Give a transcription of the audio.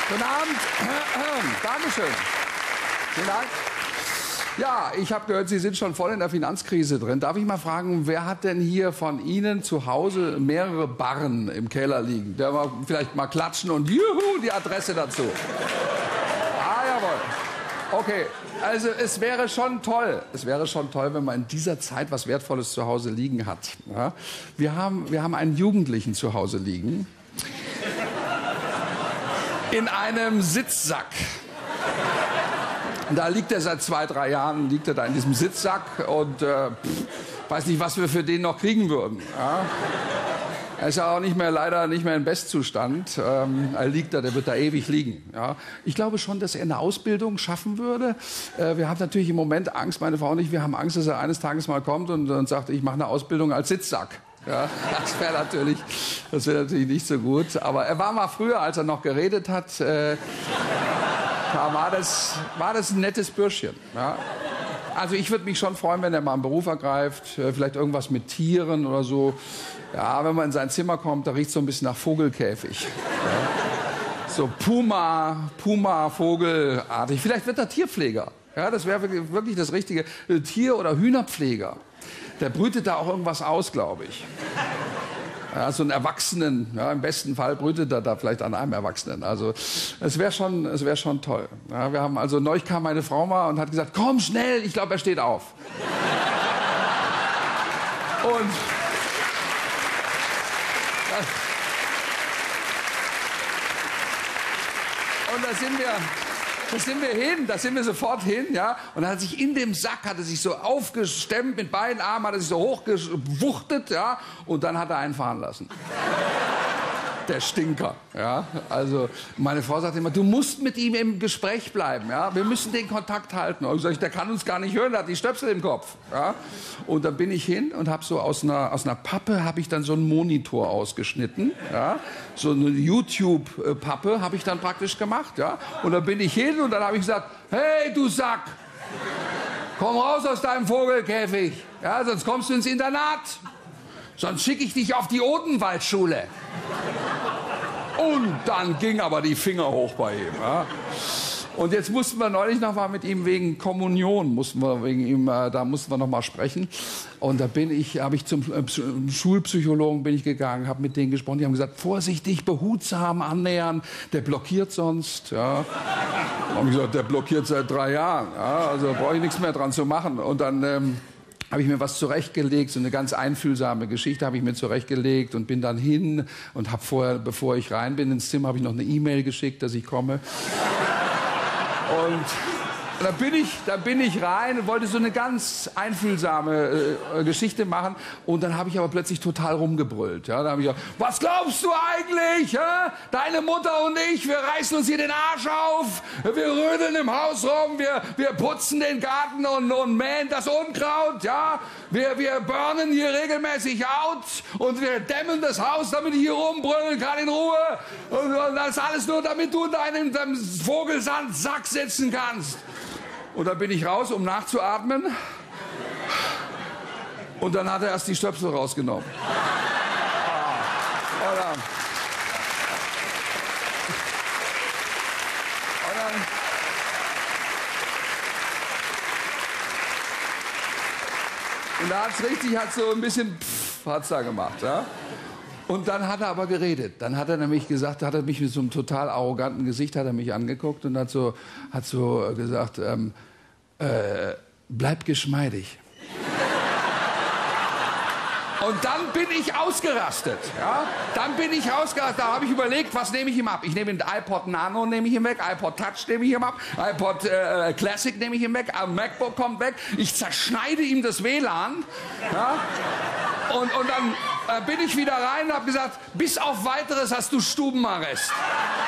Guten Abend. Dankeschön. Vielen Dank. Ja, ich habe gehört, Sie sind schon voll in der Finanzkrise drin. Darf ich mal fragen, wer hat denn hier von Ihnen zu Hause mehrere Barren im Keller liegen? Der mal vielleicht mal klatschen und juhu, die Adresse dazu. Ah, jawohl. Okay, also es wäre schon toll, wenn man in dieser Zeit was Wertvolles zu Hause liegen hat. Ja? Wir haben einen Jugendlichen zu Hause liegen. In einem Sitzsack. Da liegt er seit 2, 3 Jahren, liegt er da in diesem Sitzsack und weiß nicht, was wir für den noch kriegen würden. Ja? Er ist ja auch leider nicht mehr in Bestzustand. Er liegt da, der wird da ewig liegen. Ja? Ich glaube schon, dass er eine Ausbildung schaffen würde. Wir haben natürlich im Moment Angst, meine Frau und ich, wir haben Angst, dass er eines Tages mal kommt und sagt, ich mache eine Ausbildung als Sitzsack. Ja, das wäre natürlich nicht so gut. Aber er war mal früher, als er noch geredet hat, war das ein nettes Bürschchen. Ja. Also ich würde mich schon freuen, wenn er mal einen Beruf ergreift, vielleicht irgendwas mit Tieren oder so. Ja, wenn man in sein Zimmer kommt, da riecht es so ein bisschen nach Vogelkäfig. Ja. So Puma, Vogelartig. Vielleicht wird er Tierpfleger. Ja, das wäre wirklich das Richtige. Tier- oder Hühnerpfleger. Der brütet da auch irgendwas aus, glaube ich. Ja, so einen Erwachsenen, ja, im besten Fall brütet er da vielleicht an einem Erwachsenen. Also es wäre schon toll. Ja, wir haben also neulich kam meine Frau mal und hat gesagt, komm schnell, ich glaube, er steht auf. Und da sind wir sofort hin, ja. Und dann hat sich in dem Sack, so aufgestemmt mit beiden Armen, hat er sich so hochgewuchtet, ja. Und dann hat er einen fahren lassen. Der Stinker, ja. Also meine Frau sagt immer, du musst mit ihm im Gespräch bleiben, ja. Wir müssen den Kontakt halten. Und ich sage, der kann uns gar nicht hören, der hat die Stöpsel im Kopf, ja. Und dann bin ich hin und habe so aus einer Pappe habe ich dann so einen Monitor ausgeschnitten, ja. So eine YouTube-Pappe habe ich dann praktisch gemacht, ja. Und dann bin ich hin und dann habe ich gesagt, hey, du Sack, komm raus aus deinem Vogelkäfig, ja, sonst kommst du ins Internat. Sonst schicke ich dich auf die Odenwaldschule. Und dann ging aber die Finger hoch bei ihm. Ja. Und jetzt mussten wir neulich noch mal mit ihm wegen Kommunion, da mussten wir noch mal sprechen. Und da habe ich zum Schulpsychologen gegangen, habe mit denen gesprochen. Die haben gesagt, vorsichtig, behutsam annähern, der blockiert sonst. Ja. Da habe ich gesagt, der blockiert seit 3 Jahren. Ja. Also brauche ich nichts mehr dran zu machen. Und dann habe ich mir was zurechtgelegt, so eine ganz einfühlsame Geschichte habe ich mir zurechtgelegt und bin dann hin und habe vorher, bevor ich rein bin ins Zimmer, habe ich noch eine E-Mail geschickt, dass ich komme. Und da bin ich rein und wollte so eine ganz einfühlsame Geschichte machen. Und dann habe ich aber plötzlich total rumgebrüllt. Ja? Da habe ich gesagt, was glaubst du eigentlich? Hä? Deine Mutter und ich, wir reißen uns hier den Arsch auf. Wir rödeln im Haus rum, wir putzen den Garten und mähen das Unkraut. Ja? Wir burnen hier regelmäßig out und wir dämmen das Haus, damit ich hier rumbrüllen kann in Ruhe. Und das alles nur, damit du in deinem Vogelsandsack sitzen kannst. Und dann bin ich raus, um nachzuatmen. Und dann hat er erst die Stöpsel rausgenommen. Und da hat so ein bisschen hat's da gemacht, ja. Und dann hat er aber geredet. Dann hat er nämlich gesagt, hat er mich mit so einem total arroganten Gesicht hat er mich angeguckt und hat so gesagt, bleib geschmeidig. Und dann bin ich ausgerastet. Ja? Da habe ich überlegt, was nehme ich ihm ab? Ich nehme den iPod Nano, nehme ich ihm weg, iPod Touch nehme ich ihm ab, iPod Classic nehme ich ihm weg, MacBook kommt weg. Ich zerschneide ihm das WLAN. Ja? Und dann bin ich wieder rein und habe gesagt, bis auf Weiteres hast du Stubenarrest.